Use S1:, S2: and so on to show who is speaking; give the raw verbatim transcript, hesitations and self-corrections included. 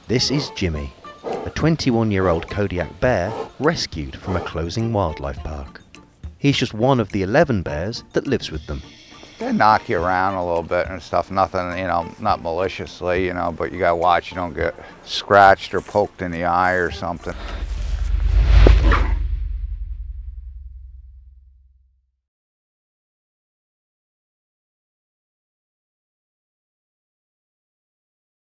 S1: This is Jimmy, a twenty-one-year-old Kodiak bear rescued from a closing wildlife park. He's just one of the eleven bears that lives with them.
S2: They knock you around a little bit and stuff, nothing, you know, not maliciously, you know, but you gotta watch you don't get scratched or poked in the eye or something.